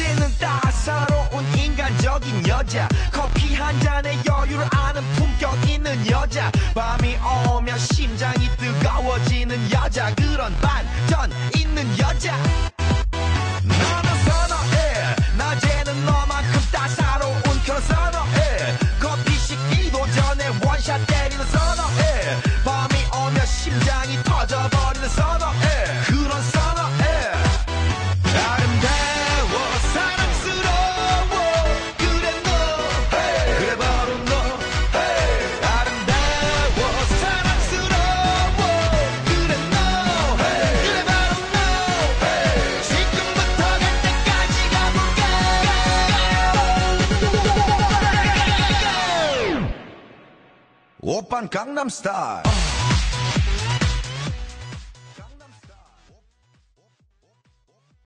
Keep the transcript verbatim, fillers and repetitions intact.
낮에는 따사로운 인간적인 여자 커피 한 잔에 여유를 아는 품격 있는 여자 밤이 오면 심장이 뜨거워지는 여자 그런 반전 있는 여자 나는 선어해 낮에는 너만큼 따사로운 그런 선어해 커피 식기도 전에 원샷 때리는 선어해 밤이 오면 심장이 터져버리는 선어해 그런 선어해 아름다워 사랑스러워 그래 너 hey. 그래 바로 너 hey. 아름다워 사랑스러워 그래 너 hey. 그래 바로 너 hey. 지금부터 갈 때까지 가볼까 오빤 강남스타일